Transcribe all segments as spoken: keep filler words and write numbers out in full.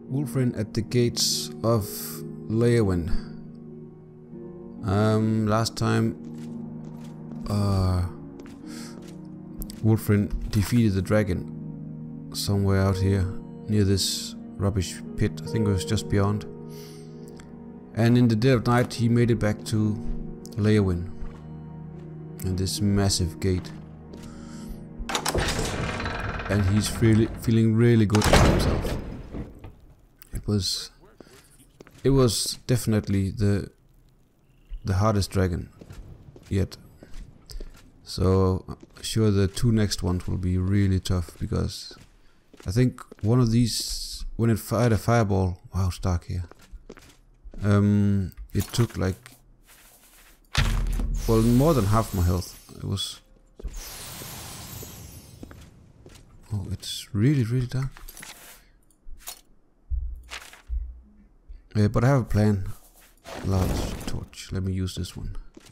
Wulfrin at the gates of Leyawiin. Um, last time, uh, Wulfrin defeated the dragon somewhere out here near this rubbish pit. I think it was just beyond. And in the dead of night, he made it back to Leyawiin and this massive gate. And he's really feeling really good about himself. It was, it was definitely the the hardest dragon yet. So I'm sure the two next ones will be really tough, because I think one of these, when it fired a fireball, wow, it's dark here. Um, it took like, well, more than half my health. It was. Oh, it's really, really dark. Yeah, but I have a plan. Large torch. Let me use this one.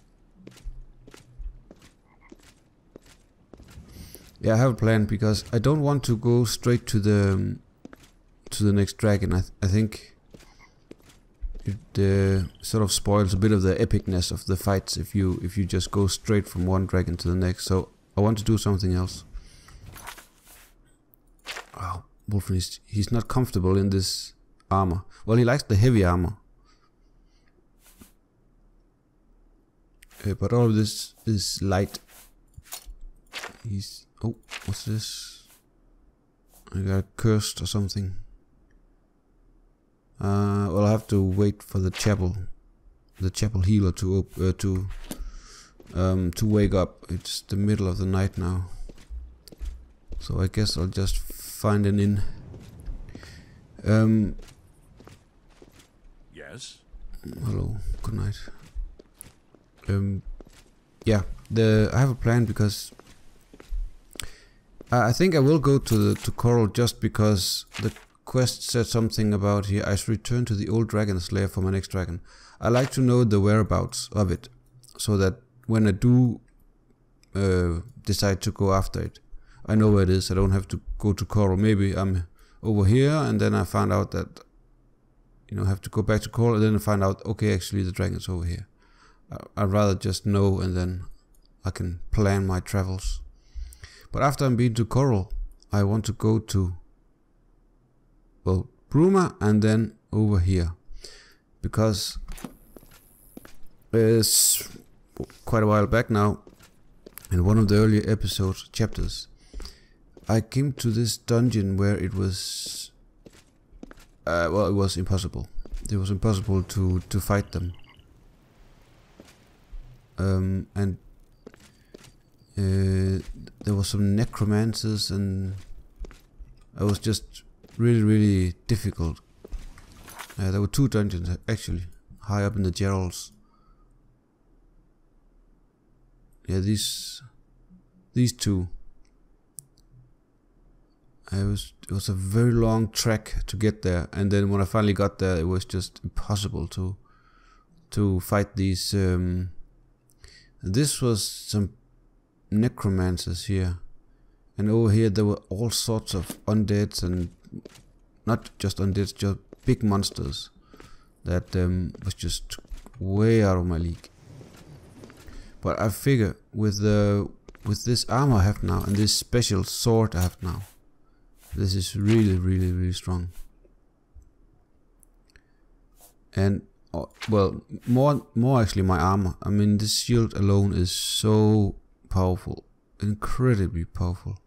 Yeah, I have a plan, because I don't want to go straight to the um, to the next dragon. I th I think it uh, sort of spoils a bit of the epicness of the fights if you if you just go straight from one dragon to the next. So I want to do something else. Oh, Wulfrin is he's not comfortable in this armor. Well, he likes the heavy armor. Uh, but all of this is light. He's... Oh, what's this? I got cursed or something. Uh, well, I have to wait for the chapel, the chapel healer to op uh, to um, to wake up. It's the middle of the night now, so I guess I'll just find an inn. Um. Yes. Hello. Good night. Um. Yeah. The I have a plan, because I think I will go to the to Coral, just because the quest said something about here. I should return to the old dragon's lair for my next dragon. I like to know the whereabouts of it, so that when I do uh, decide to go after it, I know where it is. I don't have to go to Coral. Maybe I'm over here, and then I find out that, you know, I have to go back to Coral, and then I find out, okay, actually the dragon's over here. I, I'd rather just know, and then I can plan my travels. But after I'm been to Coral, I want to go to, well, Bruma, and then over here, because it's quite a while back now, in one of the earlier episodes, chapters, I came to this dungeon where it was, uh, well, it was impossible. It was impossible to, to fight them. Um, and uh, there was some necromancers, and it was just really, really difficult. Uh, there were two dungeons actually, high up in the Geralds. Yeah, these these two. I was it was a very long trek to get there, and then when I finally got there, it was just impossible to to fight these. Um, this was some necromancers here, and over here there were all sorts of undeads, and not just undeads, just big monsters that um, was just way out of my league. But I figure with the with this armor I have now, and this special sword I have now, this is really, really, really strong. And uh, well, more, more actually my armor. I mean, this shield alone is so powerful, incredibly powerful.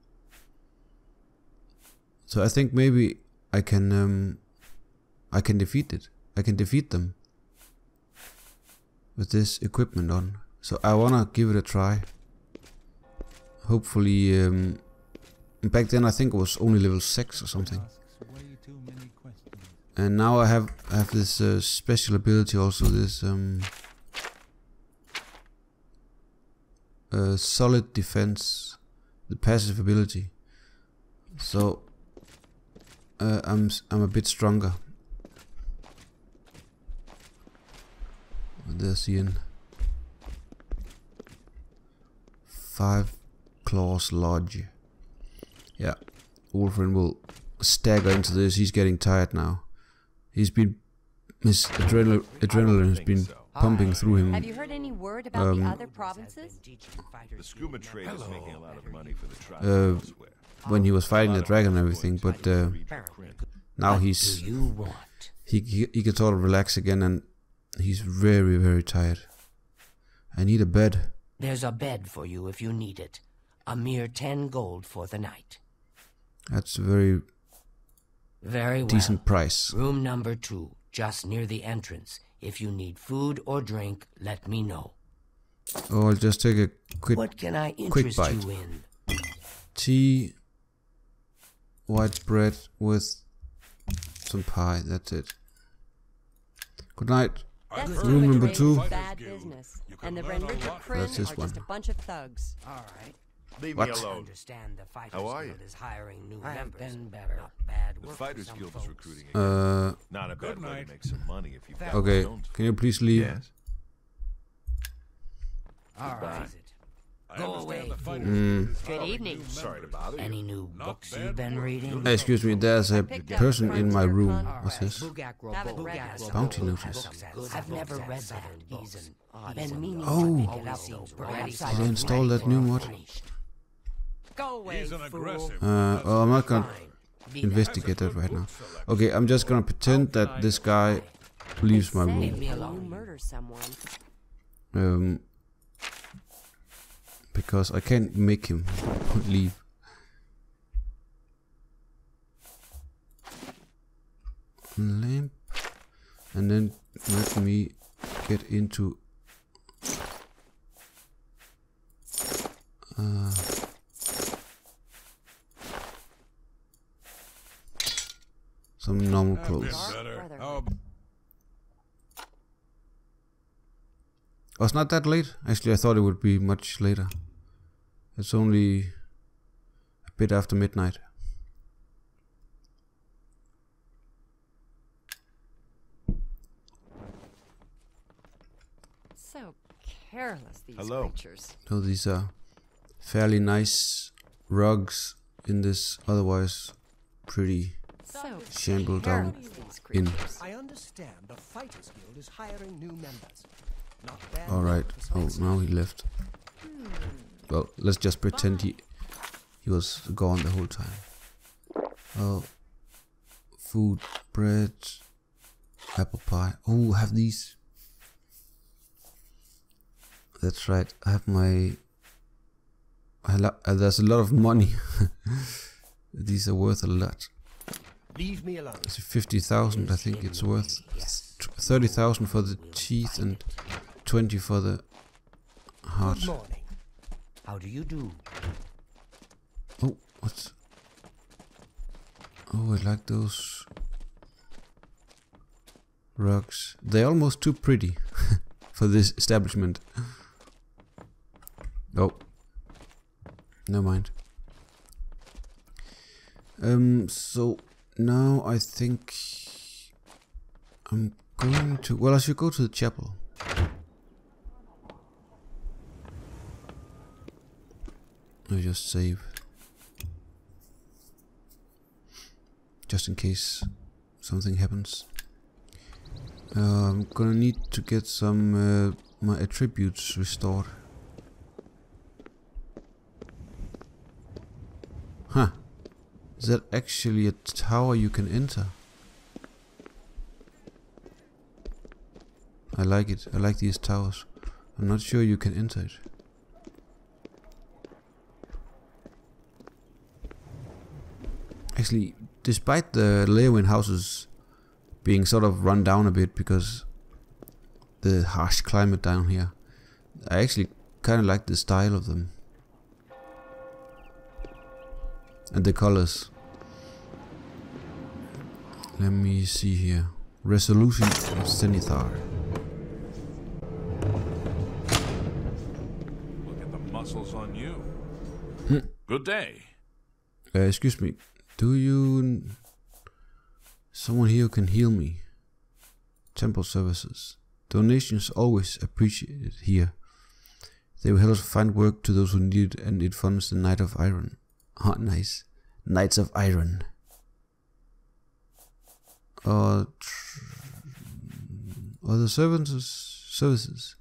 So I think maybe I can, um, I can defeat it. I can defeat them with this equipment on. So I wanna give it a try. Hopefully, um, back then I think it was only level six or something. And now I have I have this uh, special ability also, this um, uh, solid defense, the passive ability. So uh, I'm I'm a bit stronger. There's the inn. Five Claws Lodge. Yeah, Wulfrin will stagger into this. He's getting tired now. he's been his adrenal adrenaline has been pumping through him. Have you heard any word about um, the other provinces? The scuba trade is making a lot of money for the tribe Uh, elsewhere. when he was fighting the dragon and everything, but uh, now he's You want? he, he he can sort of relax again, and he's very very tired. I need a bed. There's a bed for you if you need it. A mere ten gold for the night. That's a very Very well. decent price. Room number two, just near the entrance. If you need food or drink, let me know. Oh, I'll just take a quick What can I quick interest bite. you in? tea, white bread with some pie. That's it. Good night. That's Room number Trade's two. bad business, and the Renricher Kryn That's this are just one. a bunch of thugs. All right. Leave What? me I alone. understand the Fighters How are Guild you? is hiring new I've members. been better. Not bad The work for Fighters some Guild is folks. recruiting again. Uh, Not a bad way to make some money if you've got okay. stones. Can you please leave? Yes. All right. Go away. fool. Mm. Good evening. Sorry to bother you. Any new books you've been reading? Uh, excuse me. There's a picked up person in my Frontier room. Con- What's this? Haven't read it. Bounty notice. I've never read that. He's an been meaning Oh. to pick it up though. Perhaps Did I install that new mod? Go away, He's an fool. aggressive. Uh, oh, I'm not gonna Fine. Be investigate that right now. Okay, I'm just gonna pretend that this guy leaves my Say room. me when alone. you murder someone. Um, because I can't make him leave. Lamp, and then let me get into. Uh, some normal clothes. Better. Brother. How Oh, it's not that late. Actually, I thought it would be much later. It's only a bit after midnight. So careless, these Hello. creatures. So these are fairly nice rugs in this otherwise pretty So shambled down careless, these inn. creatures. I understand the Fighters Guild is hiring new members. Not bad Alright. work for Oh, some- now he left. Well, let's just pretend he he was gone the whole time. Oh, food, bread, apple pie. Oh, I have these. That's right. I have my. I lo- uh, there's a lot of money. These are worth a lot. Leave me alone. It's fifty thousand. I think it's worth thirty thousand for the teeth and twenty for the heart. Good morning. How do you do? Oh, what's? Oh, I like those rugs. They're almost too pretty for this establishment. Oh, never mind. Um, so now I think I'm going to. Well, I should go to the chapel. I just save. Just in case something happens. Uh, I'm gonna need to get some uh, my attributes restored. Huh. Is that actually a tower you can enter? I like it. I like these towers. I'm not sure you can enter it. Actually, despite the Leowin houses being sort of run down a bit because the harsh climate down here, I actually kind of like the style of them. And the colors. Let me see here. Resolution of Zenithar. Look at the muscles on you. Hmm. Good day. Uh, excuse me. Do you... Someone here who can heal me? Temple services. Donations always appreciated here. They will help us find work to those who need it, and it funds the Knight of Iron. Oh, nice. Knights of Iron. Uh, tr other services. Services.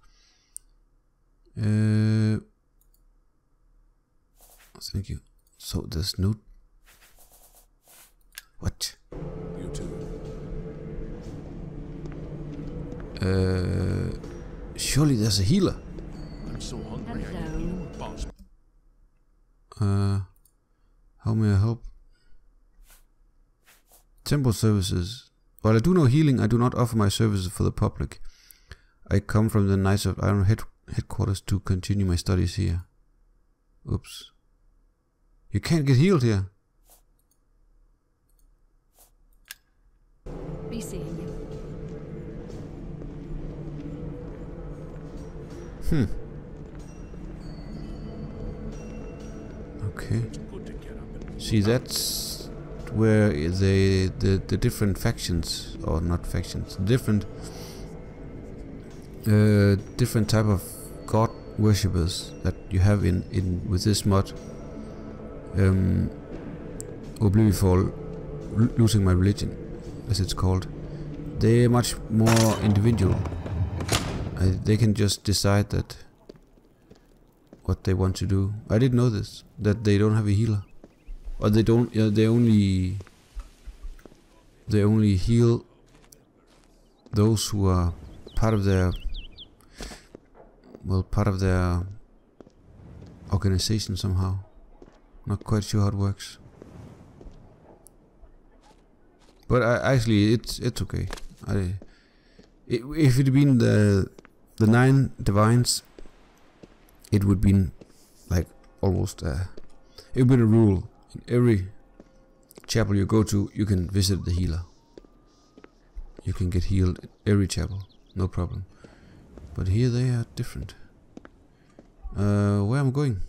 Uh, thank you. So there's no. What? You too. Uh, surely there's a healer. I'm so hungry. I Hello. need you, boss. Uh, how may I help? Temple services. While I do no healing, I do not offer my services for the public. I come from the Knights of Iron head headquarters to continue my studies here. Oops. You can't get healed here. Be seeing you. Hmm. Okay. Good to get up and See, that's where the the the different factions, or not factions, different uh, different type of god worshippers that you have in in with this mod. Um, Oblivion, losing my religion, as it's called. They're much more individual. I, they can just decide that what they want to do. I didn't know this, that they don't have a healer, or they don't. Uh, they only they only heal those who are part of their well part of their organization somehow. Not quite sure how it works, but I, actually it's it's okay. I it, if it had been the the nine divines, it would been like almost uh, it would be a rule in every chapel you go to. You can visit the healer. You can get healed in every chapel, no problem. But here they are different. Uh, where am I going?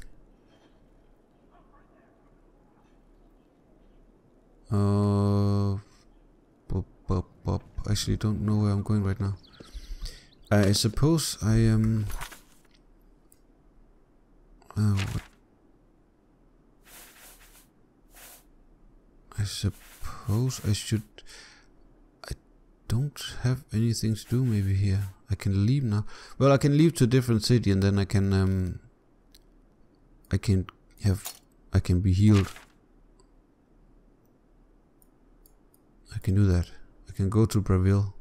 Uh, bop, bop, bop. Actually, don't know where I'm going right now. I suppose I am. Um, uh, what? I suppose I should. I don't have anything to do. Maybe here I can leave now. Well, I can leave to a different city, and then I can. Um, I can have. I can be healed. I can do that. I can go to Bravil.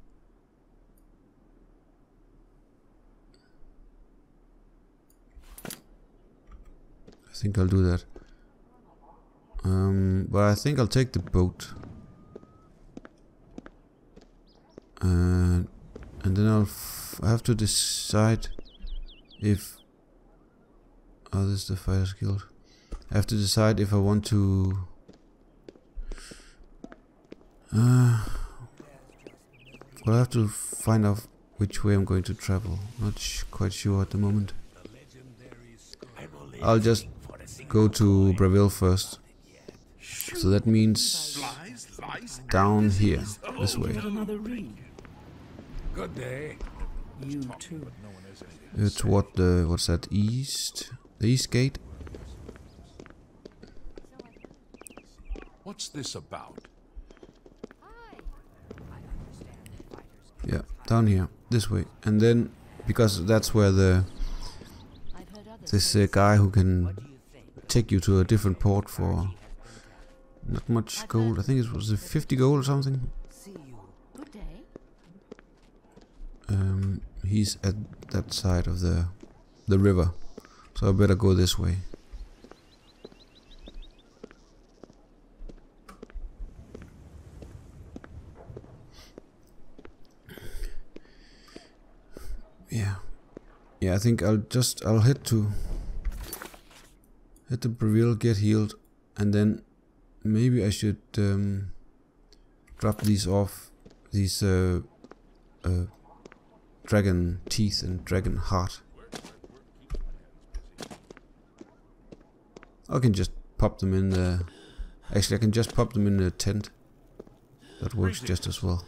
I think I'll do that. Um, but I think I'll take the boat. Uh, and then I'll f I have to decide if... Oh, this is the Fighters Guild. I have to decide if I want to... Uh, well, I have to find out which way I'm going to travel. Not sh quite sure at the moment. I'll just go to Bravil first. So that means down here, this way. good day. You too. Uh, toward the, what's that, east? The east gate? What's this about? Yeah, down here, this way. And then, because that's where the this uh, guy who can take you to a different port for not much gold. I think it was fifty gold or something. Good day. Um, he's at that side of the the river, so I better go this way. Yeah, yeah. I think I'll just I'll head to head to Bravil, get healed, and then maybe I should um, drop these off, these uh, uh, dragon teeth and dragon heart. I can just pop them in the. Actually, I can just pop them in the tent. That works just as well.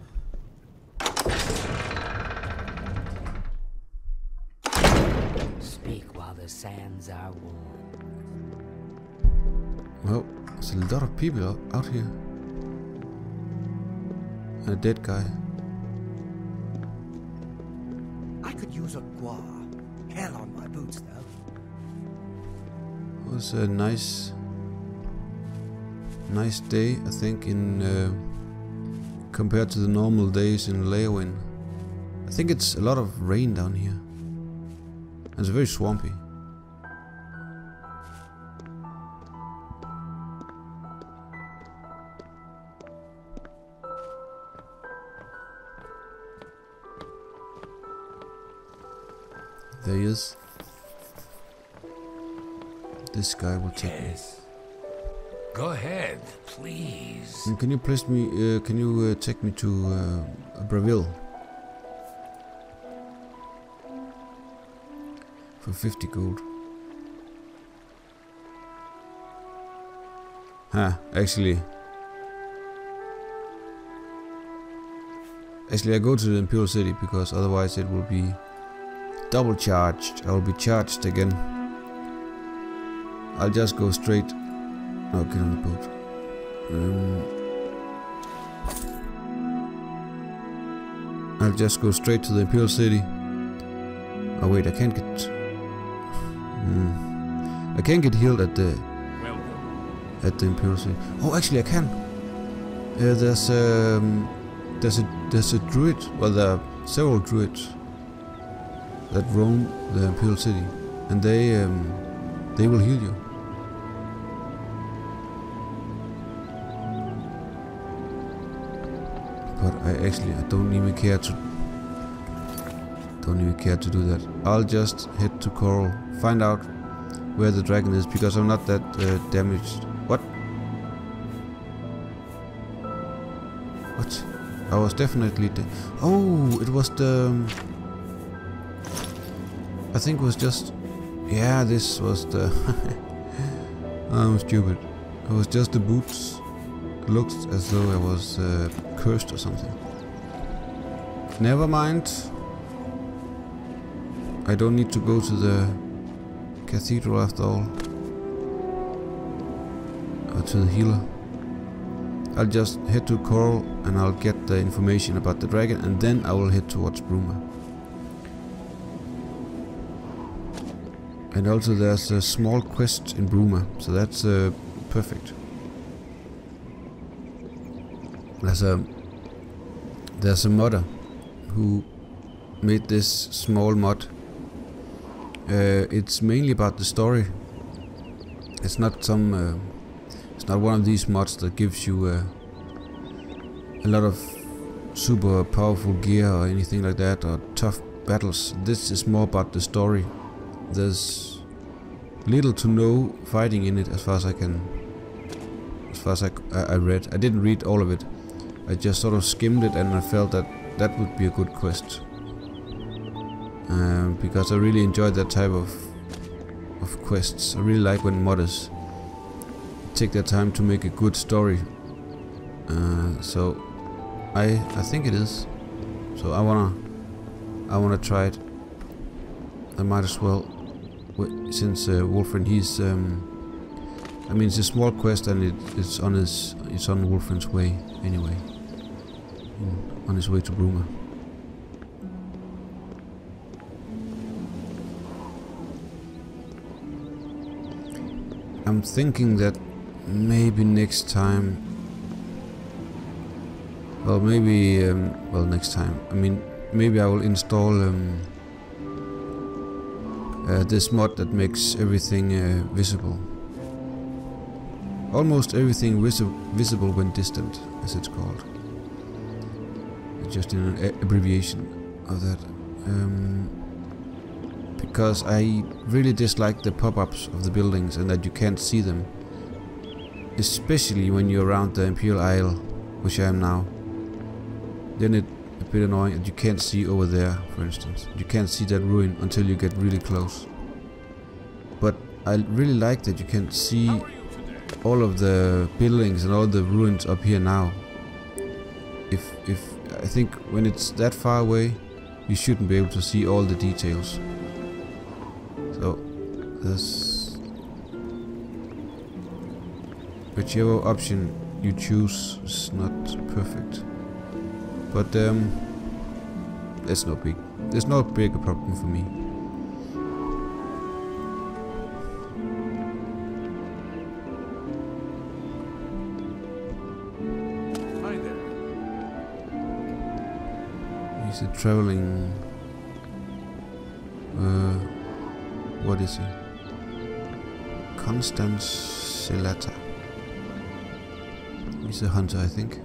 The sands are warm. Well, there's a lot of people out, out here. And a dead guy. use a gua. Hell on my boots, though. It was a nice, nice day, I think, in uh, compared to the normal days in Leyawiin. I think it's a lot of rain down here. And it's very swampy. There he is. This guy will take me. Yes. Go ahead, please. And can you place me? Uh, can you uh, take me to uh, Bravil for fifty gold? Huh? Actually, actually, I go to the Imperial City because otherwise it will be double charged. I will be charged again. I'll just go straight. Oh, get on the boat. Um, I'll just go straight to the Imperial City. Oh wait, I can't get. Hmm. I can't get healed at the Welcome. at the Imperial City. Oh, actually, I can. Uh, there's um, there's a there's a druid. Well, there are several druids that roam the Imperial City, and they um, they will heal you. But I actually I don't even care to don't even care to do that. I'll just head to Coral, find out where the dragon is, because I'm not that uh, damaged. What? What? I was definitely da oh, it was the. Um, I think it was just. Yeah, this was the. I'm stupid. It was just the boots. It looked as though I was uh, cursed or something. Never mind. I don't need to go to the cathedral after all. Or to the healer. I'll just head to Coral and I'll get the information about the dragon, and then I will head towards Bruma. And also there's a small quest in Bruma, so that's uh, perfect. There's a there's a modder who made this small mod. Uh, it's mainly about the story. It's not some. Uh, it's not one of these mods that gives you uh, a lot of super powerful gear or anything like that, or tough battles. This is more about the story. There's little to no fighting in it, as far as I can. As far as I, I read, I didn't read all of it. I just sort of skimmed it, and I felt that that would be a good quest. Um, because I really enjoyed that type of of quests. I really like when modders take their time to make a good story. Uh, so I I think it is. So I wanna I wanna try it. I might as well, since uh, Wulfrinn, he's um, I mean, it's a small quest, and it, it's on his it's on Wulfrinn's way anyway. On his way to Bruma. I'm thinking that maybe next time, well, maybe, um, well, next time, I mean, maybe I will install um, uh, this mod that makes everything uh, visible. Almost everything visi visible when distant, as it's called. Just in an abbreviation of that. Um, because I really dislike the pop-ups of the buildings and that you can't see them. Especially when you're around the Imperial Isle, which I am now. Then it's a bit annoying that you can't see over there, for instance. You can't see that ruin until you get really close. But I really like that you can see all of the buildings and all the ruins up here now. If, if I think when it's that far away, you shouldn't be able to see all the details. So, this, whichever option you choose is not perfect, but um, it's no big There's no bigger problem for me. Hi there. He's a traveling. Uh, what is he? Constance Silata. He's a hunter, I think.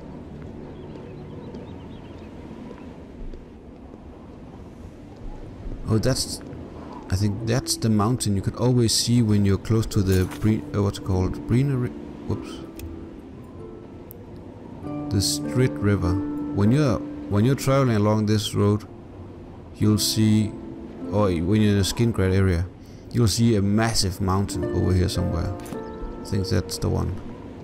Oh, that's. I think that's the mountain you can always see when you're close to the Bre uh, what's it called Breenery. Whoops. The Strid River. When you're when you're traveling along this road, you'll see, or when you're in the Skingrad area, you'll see a massive mountain over here somewhere. I think that's the one.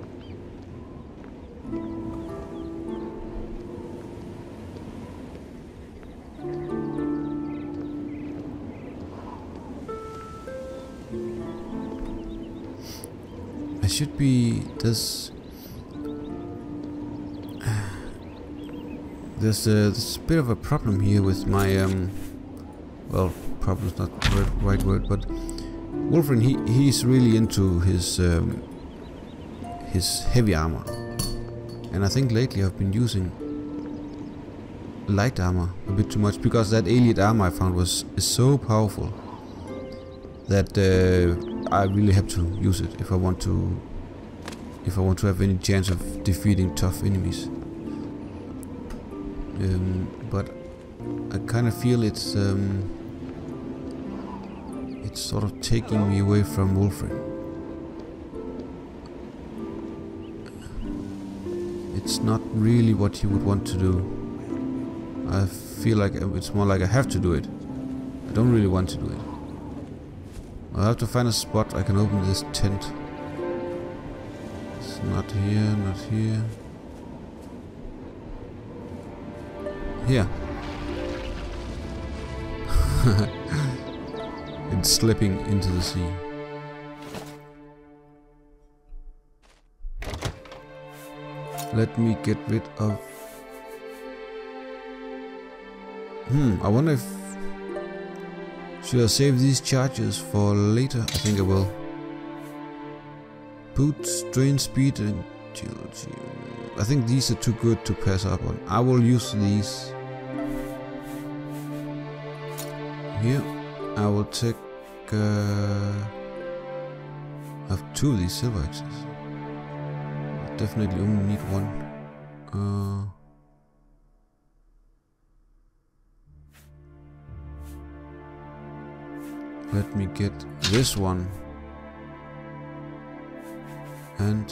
I should be this. There's a, there's a bit of a problem here with my um. Well, problem's not the right word, but Wulfrinn, he he's really into his um, his heavy armor, and I think lately I've been using light armor a bit too much because that Ayleid armor I found was is so powerful that uh, I really have to use it if I want to if I want to have any chance of defeating tough enemies. Um, but I kind of feel it's um, it's sort of taking me away from Wulfrinn. It's not really what he would want to do. I feel like it's more like I have to do it. I don't really want to do it. I'll have to find a spot I can open this tent. It's not here, not here. Here. It's slipping into the sea. Let me get rid of... Hmm, I wonder if... Should I save these charges for later? I think I will. Boots, drain speed and agility. I think these are too good to pass up on. I will use these. Here, I will take... Uh, I have two of these silver axes. I definitely only need one. Uh, let me get this one. And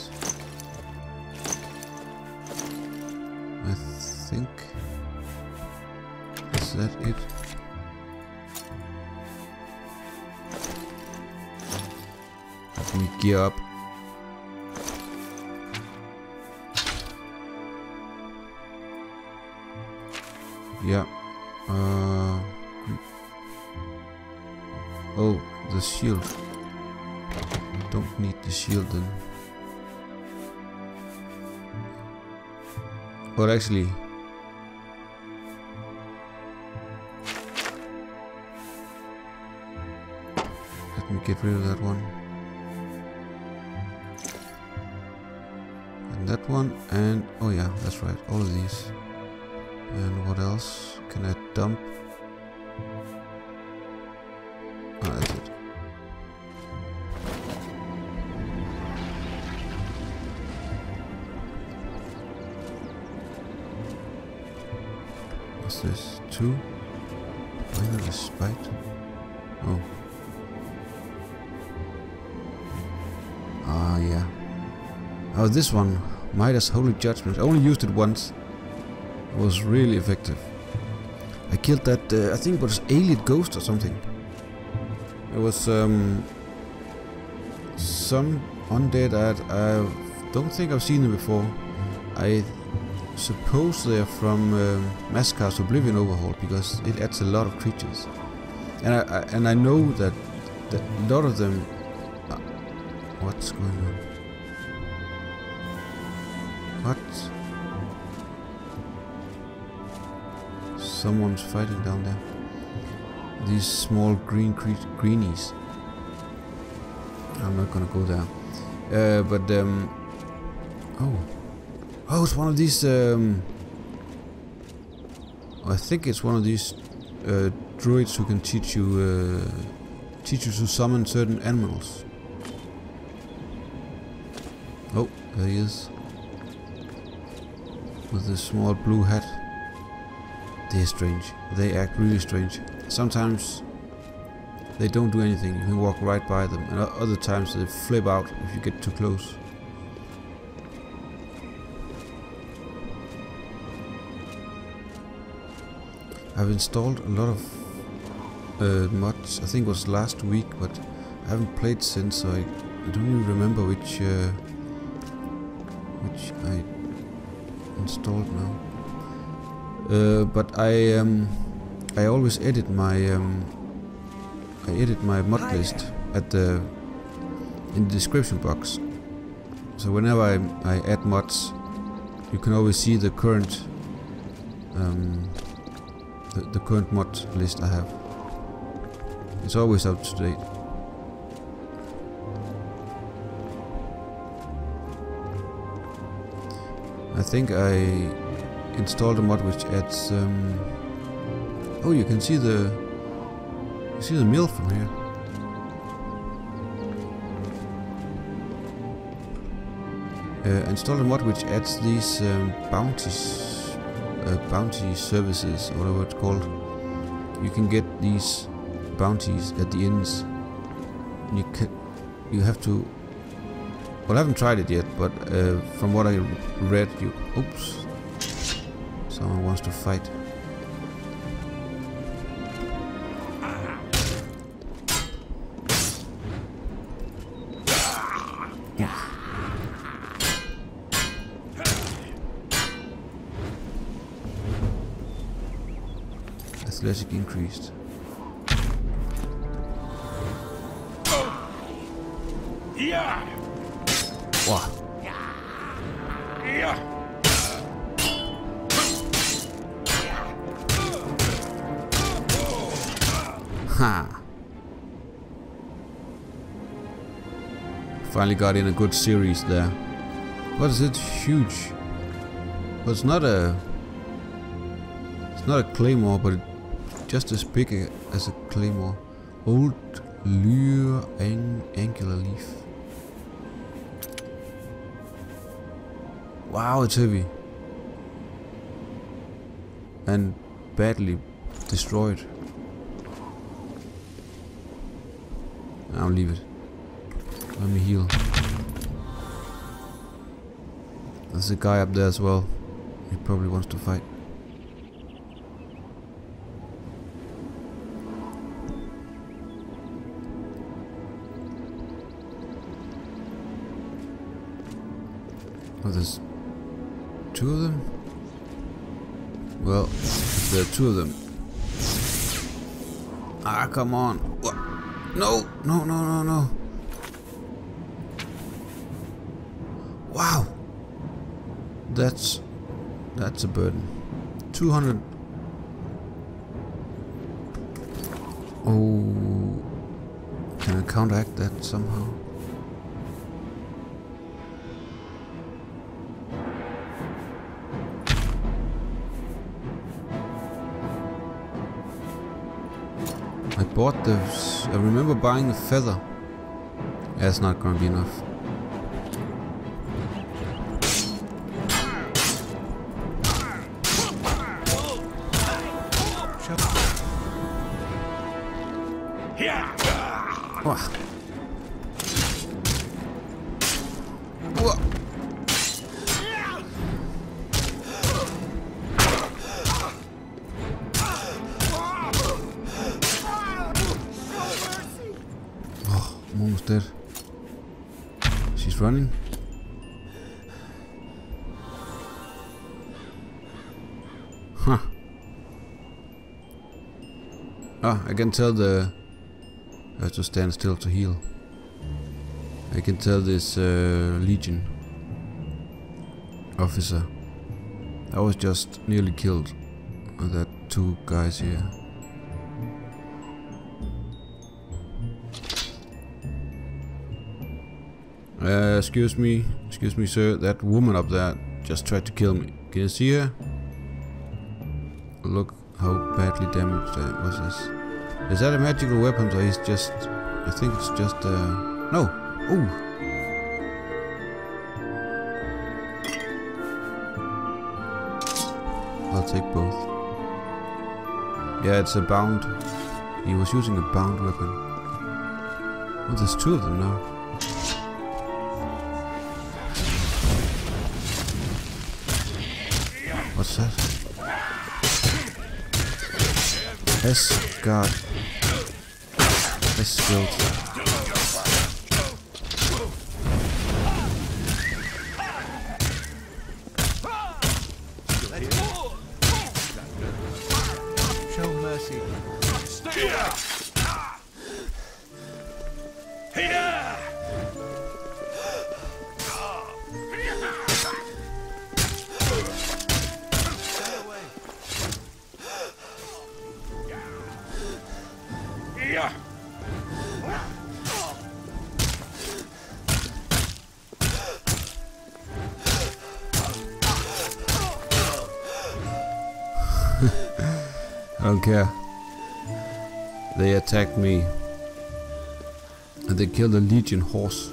I think, is that it? Let me gear up. Yeah. Uh, oh, the shield. Don't need the shield then. But actually, let me get rid of that one. And that one, and oh yeah, that's right, all of these. And what else can I dump? Ah, that's it. What's this? Two? Minor respite? Oh. Ah, yeah. Oh, this one. Midas Holy Judgment. I only used it once. It was really effective. I killed that, uh, I think it was Ayleid Ghost or something. It was um, some undead I, I don't think I've seen them before. I suppose they're from um, Maskar's Oblivion Overhaul because it adds a lot of creatures. And I, I and I know that, that a lot of them... Uh, what's going on? What? someone's fighting down there. These small green cre greenies. I'm not gonna go there. Uh, but um, oh, oh, it's one of these. Um, I think it's one of these uh, druids who can teach you uh, teach you to summon certain animals. Oh, there he is with this small blue hat. They're strange. They act really strange. Sometimes they don't do anything. You can walk right by them, and other times they flip out if you get too close. I've installed a lot of uh, mods. I think it was last week, but I haven't played since, so I, I don't even remember which uh, which I installed now. Uh, but I um, I always edit my um, I edit my mod list at the in the description box. So whenever I, I add mods, you can always see the current um, the, the current mod list I have. It's always up to date. I think I installed a mod which adds. Um, oh, you can see the you see the mill from here. Uh, installed a mod which adds these um, bounties, uh, bounty services, or whatever it's called. You can get these bounties at the inns. You can, you have to. Well, I haven't tried it yet, but uh, from what I read, you. Oops. Someone wants to fight. Athletic increased. Yeah. Wow. Yeah. Ha! Finally got in a good series there. What is it? Huge. But it's not a. It's not a claymore, but it's just as big a, as a claymore. Old Lure ang Angular Leaf. Wow, it's heavy. And badly destroyed. I'll leave it. Let me heal. There's a guy up there as well. He probably wants to fight. Oh, there's two of them? Well, there are two of them. Ah, come on. What? No, no, no, no, no. Wow. That's that's a burden. two hundred. Oh, can I counteract that somehow? I bought this. I remember buying a feather. That's not gonna be enough. Wow. Whoa. Oh, I'm almost dead. She's running. Huh. Ah, I can tell the. I have to stand still to heal. I can tell this uh, Legion officer. I was just nearly killed. Uh, that two guys here. Uh, excuse me, excuse me, sir. That woman up there just tried to kill me. Can you see her? Look how badly damaged uh, was this. Is that a magical weapon, or he's just... I think it's just... Uh, no! Ooh! I'll take both. Yeah, it's a bound. He was using a bound weapon. Oh, there's two of them now. What's that? Escort. Escort. Show mercy. Stay up! Here! Yeah. I don't care. They attacked me. And they killed a Legion horse.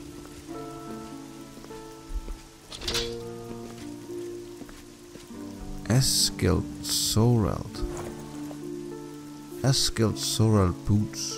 Eskild Sorald. Eskild Sorald boots.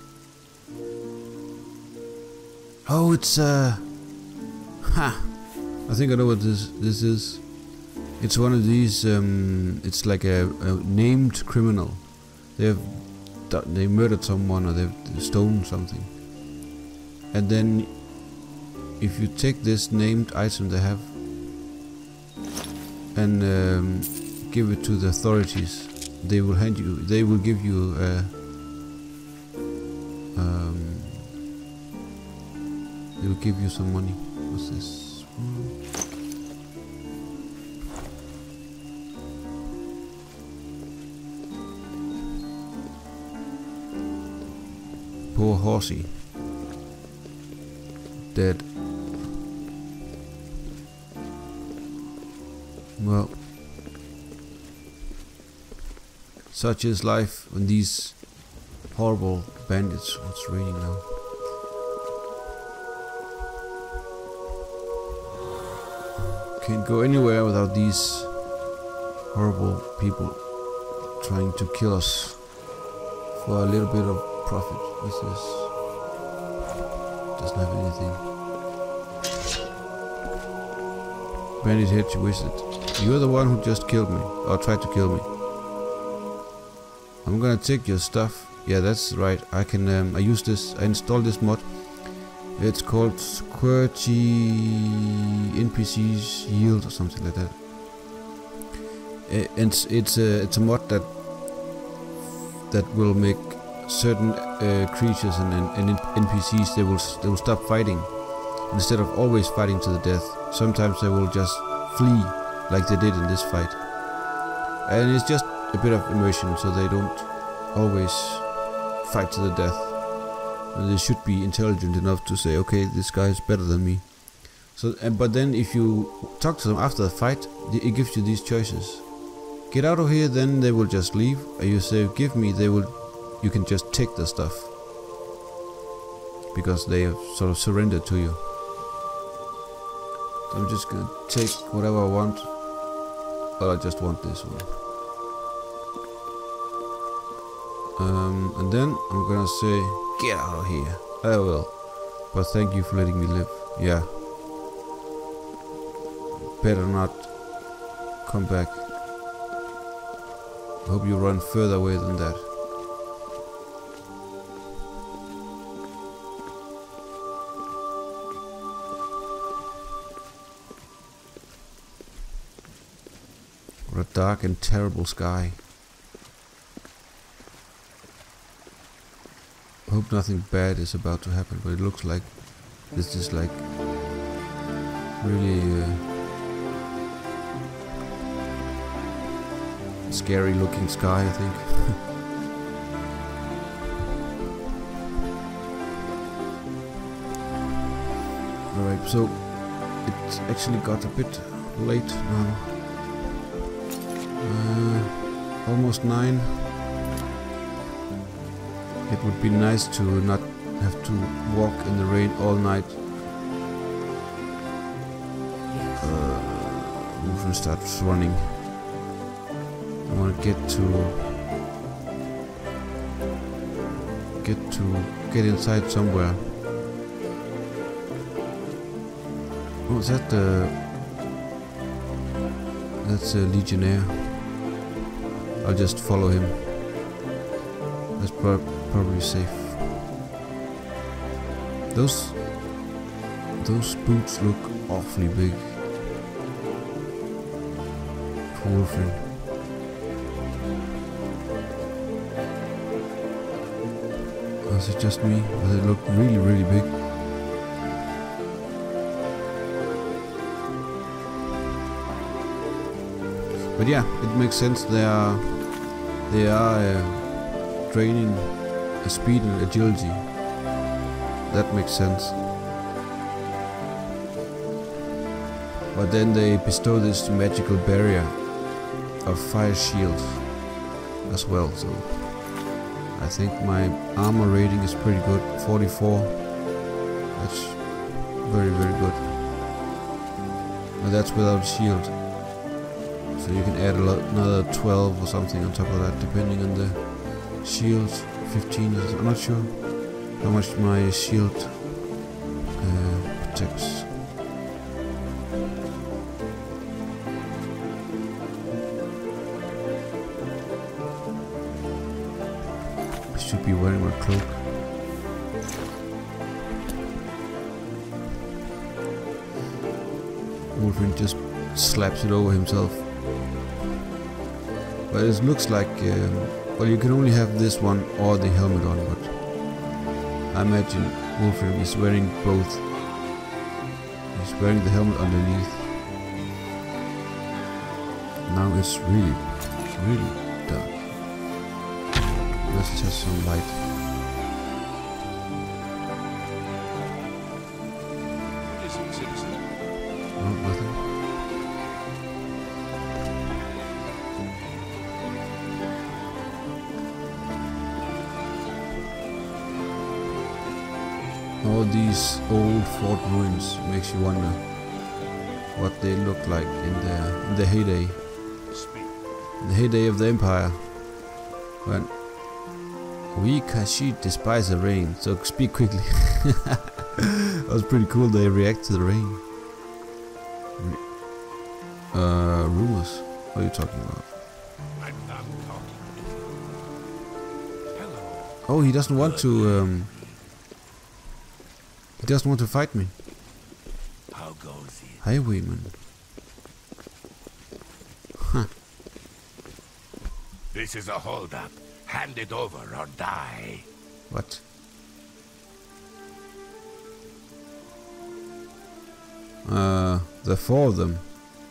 Oh, it's uh ha. I think I know what this this is. It's one of these. Um, it's like a, a named criminal. They have they murdered someone or they've stolen something, and then if you take this named item they have and um, give it to the authorities, they will hand you. They will give you. Uh, um, they will give you some money. What's this? Hmm. Poor horsey. Dead. Well, such is life when these horrible bandits. What's raining now? Can't go anywhere without these horrible people trying to kill us for a little bit of profit. This is doesn't have anything. Bandit head, you wizard. You're the one who just killed me, or tried to kill me. I'm gonna take your stuff. Yeah, that's right. I can. Um, I use this. I installed this mod. It's called QWERTY N P Cs Yield or something like that. It's it's a it's a mod that that will make certain uh, creatures and, and, and N P Cs, they will they will stop fighting instead of always fighting to the death. Sometimes they will just flee like they did in this fight, and it's just a bit of immersion, so they don't always fight to the death. And they should be intelligent enough to say, okay, this guy is better than me. So, and, but then if you talk to them after the fight, it gives you these choices. Get out of here, then they will just leave. Or you say, give me, they will. You can just take the stuff because they have sort of surrendered to you. So I'm just gonna take whatever I want. Well, I just want this one. Um, and then I'm gonna say, get out of here. I will. But thank you for letting me live. Yeah. Better not come back. I hope you run further away than that. What a dark and terrible sky. I hope nothing bad is about to happen, but it looks like this is like really uh, scary looking sky, I think. Alright, so it actually got a bit late now. Uh, almost nine. It would be nice to not have to walk in the rain all night. Uh, Wolfram starts running. I want to get to get to get inside somewhere. Oh, is that the that's a Legionnaire? I'll just follow him. That's pro probably safe. Those those boots look awfully big. For Wolfram. Is it just me? Or they look really, really big? But yeah, it makes sense. They are they are uh, training uh, speed and agility. That makes sense. But then they bestow this magical barrier of fire shield as well. So I think my armor rating is pretty good. forty-four. That's very, very good. And that's without shield. So you can add a lot, another twelve or something on top of that, depending on the shield. fifteen, I'm not sure how much my shield uh, protects. I should be wearing my cloak. Wolfram just slaps it over himself. But it looks like, um, well, you can only have this one or the helmet on, but I imagine Wolfram is wearing both. He's wearing the helmet underneath. Now it's really, really dark. Let's test some light. What is it, citizen? No, nothing. All these old fort ruins makes you wonder what they look like in their in the heyday, Speak. in the heyday of the Empire. When we Kashi despise the rain, so speak quickly. That was pretty cool. They react to the rain. Re uh, rumors. What are you talking about? I'm done talking. Hello. Oh, he doesn't want to. Um, he doesn't want to fight me. How goes it? Highwayman. Huh. This is a holdup. Hand it over or die. What? Uh, the four of them.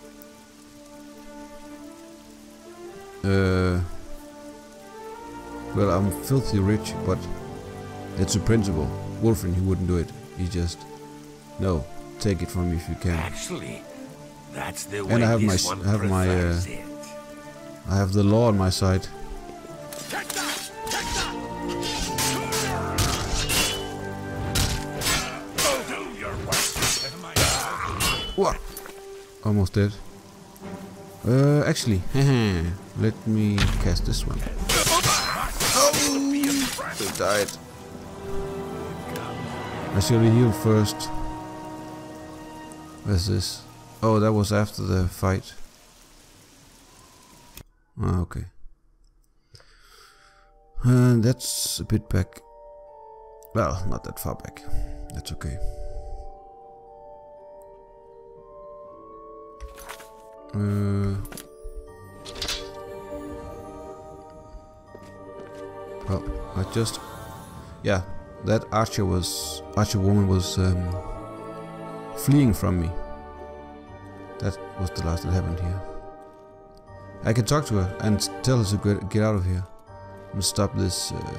Uh, well, I'm filthy rich, but it's a principle. Wolfram, he wouldn't do it. He just, no, take it from me if you can. Actually, that's the And way I have this my- one I have my, uh, prefers it. I have the law on my side. Take that! Take that! Go do your worst. Never mind. What? Almost dead. Uh, actually, let me cast this one. Oh, they died. I should heal first. Where's this? Oh, that was after the fight. Ah, okay. And that's a bit back. Well, not that far back. That's okay. Uh, well, I just, yeah, that archer was, archer woman was um, fleeing from me. That was the last that happened here. I can talk to her and tell her to get, get out of here and stop this uh,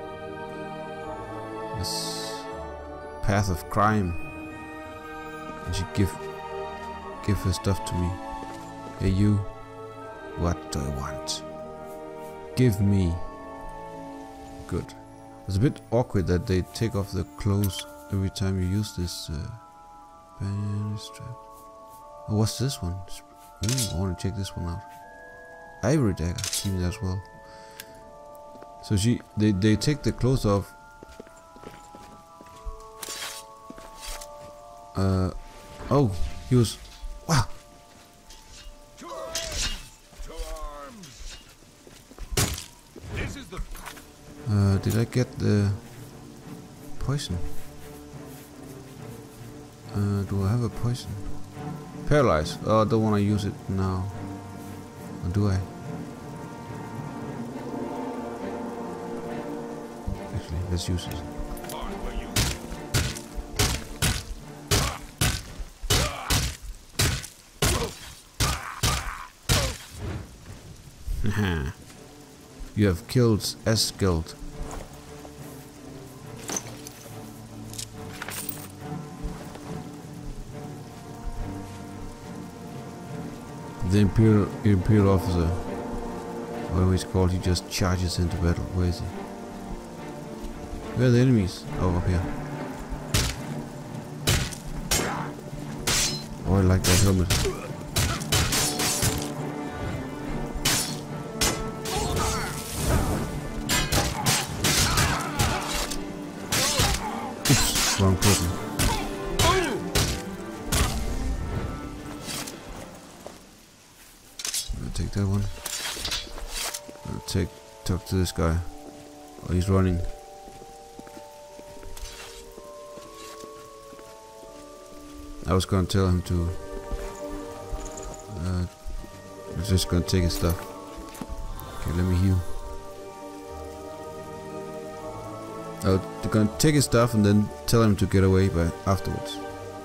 this path of crime. And she give give her stuff to me. Hey you, what do I want? Give me. Good. It's a bit awkward that they take off the clothes every time you use this uh, bandage strap. Oh, what's this one? Ooh, I want to check this one out. Ivory dagger, keep that as well. So she, they, they take the clothes off. Uh, oh, he was, wow. To arms! To arms! This is the. Uh, did I get the poison? Uh, do I have a poison? Paralyze. Oh, I don't want to use it now. Or do I? Actually, let's use it. Hard for you. You have killed Esgeld. The Imperial, Imperial officer, whatever he's called, he just charges into battle. Where is he? Where are the enemies? Oh, up here. Oh, I like that helmet. Oops, wrong person. Take that one. I'll take talk to this guy. Oh, he's running. I was gonna tell him to. Uh, I'm just gonna take his stuff. Okay, let me heal. I was gonna take his stuff and then tell him to get away, but afterwards.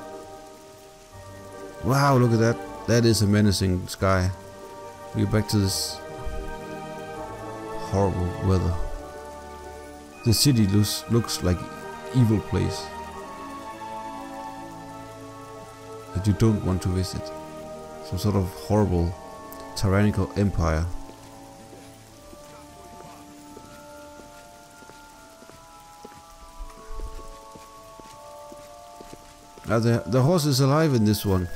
Wow, look at that! That is a menacing sky. We're back to this horrible weather. The city looks looks like evil place that you don't want to visit. Some sort of horrible tyrannical empire. Ah, the the horse is alive in this one.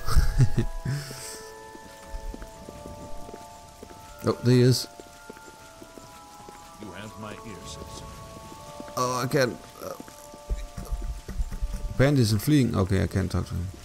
Oh, there he is. You have my ear, citizen. Oh, I can't. Uh, Bandits and fleeing. Okay, I can't talk to him.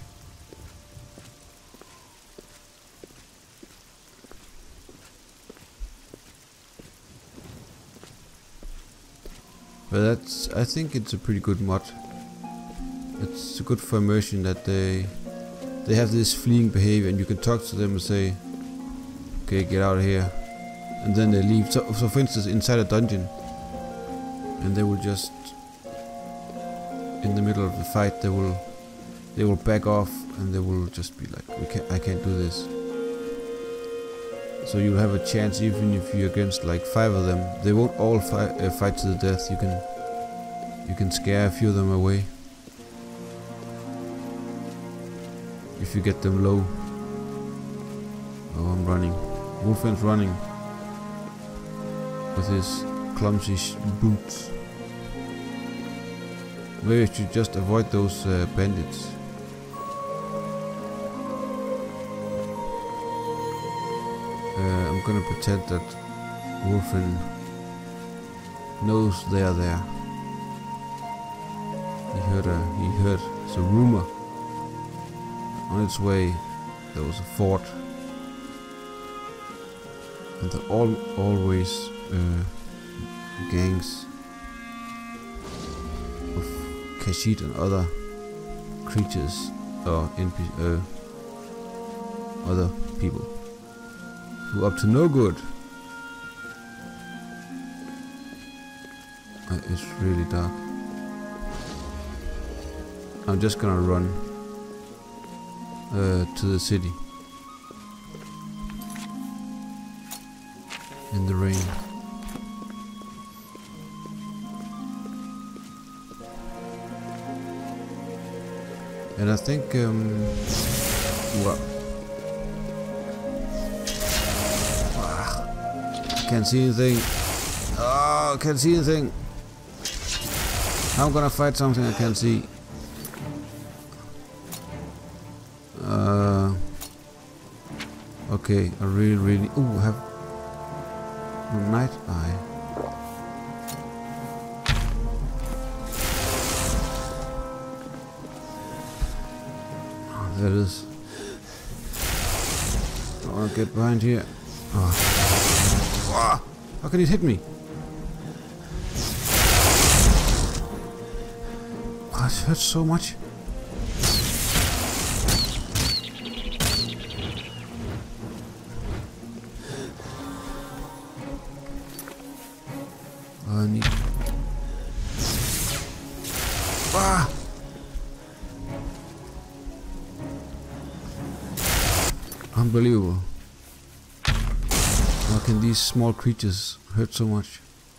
But that's. I think it's a pretty good mod. It's good for immersion that they they have this fleeing behavior, and you can talk to them and say, "Okay, get out of here," and then they leave. So, so for instance, inside a dungeon, and they will just, in the middle of the fight, they will, they will back off, and they will just be like, "We can't, I can't do this." So you'll have a chance, even if you're against like five of them. They won't all fight, uh, fight to the death. You can, you can scare a few of them away if you get them low. Oh, I'm running. Wolfen's running with his clumsy sh boots. Maybe I should just avoid those uh, bandits. Uh, I'm gonna pretend that Wolfen knows they are there. He heard a he heard it's a rumor. On its way, there was a fort. And there are all, always uh, gangs of Khajiit and other creatures or N P C, uh, other people who are up to no good. Uh, it's really dark. I'm just gonna run uh, to the city. in the rain. And I think um well ah, can't see anything. Oh, can't see anything. I'm gonna fight something I can't see. Uh okay, I really really ooh have night eye. There it is. I wanna get behind here. Oh. Ah, how can it hit me? Oh, it hurts so much. I need. Ah! Unbelievable. How can these small creatures hurt so much?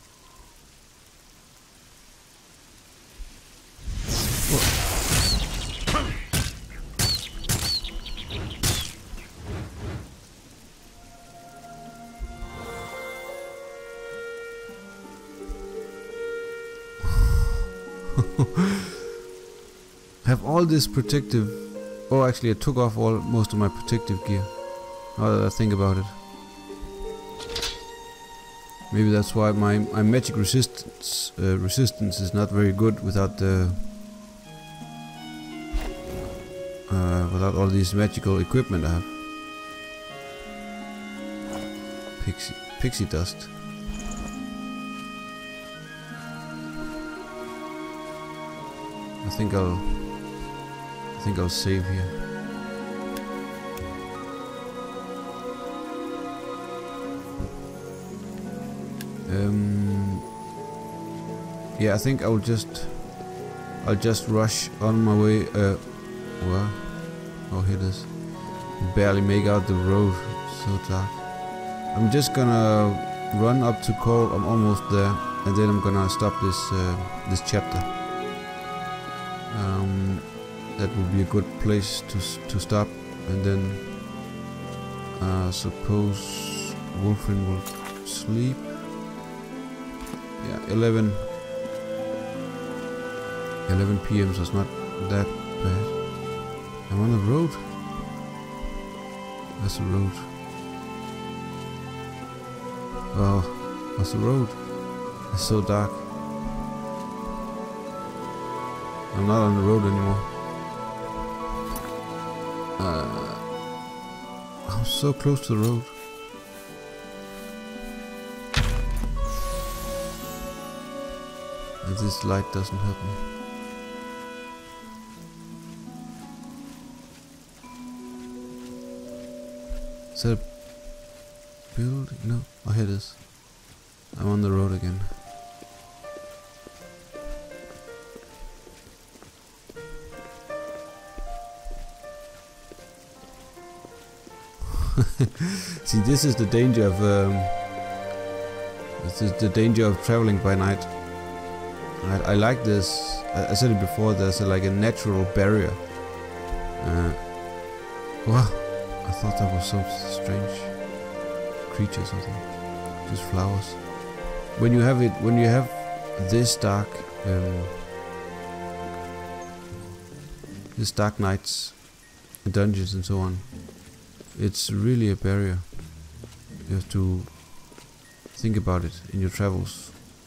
Have all this protective. Oh, actually, I took off all most of my protective gear. Now that I think about it, maybe that's why my my magic resistance uh, resistance is not very good without the uh, without all these magical equipment I have. Pixie pixie dust. I think I'll. I think I'll save here. Um. Yeah, I think I'll just. I'll just rush on my way. Uh. Well. Oh, here it is. Barely make out the road. So dark. I'm just gonna run up to Coral. I'm almost there, and then I'm gonna stop this uh, this chapter. Um. That would be a good place to to stop, and then uh, suppose Wulfrin will sleep. Yeah, eleven p m so it's not that bad. I'm on the road. That's the road. Oh, that's the road. It's so dark. I'm not on the road anymore. Uh, I'm so close to the road. And this light doesn't help me. Is that a building? No. Oh, here it is. I'm on the road again. See, this is the danger of um, this is the danger of traveling by night. I, I like this. I, I said it before. There's a, like a natural barrier. Uh, wow, I thought that was some strange creature or something. Just flowers. When you have it, when you have this dark, um, this dark nights, dungeons and so on. It's really a barrier. You have to think about it in your travels.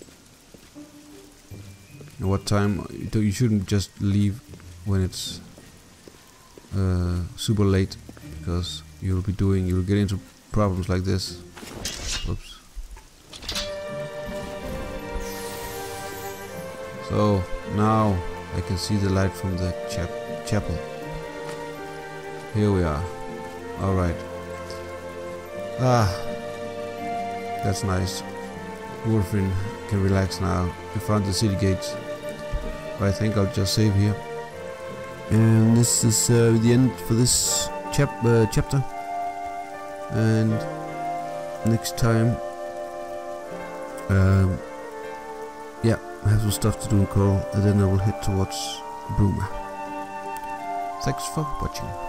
At what time you shouldn't just leave when it's uh, super late, because you'll be doing you'll get into problems like this. Whoops. So now I can see the light from the chap chapel. Here we are. Alright. Ah, that's nice. Wulfrin can relax now. We found the city gates. But I think I'll just save here. And this is uh, the end for this chap uh, chapter. And next time Um, yeah, I have some stuff to do in Coral, and then I will head towards Bruma. Thanks for watching.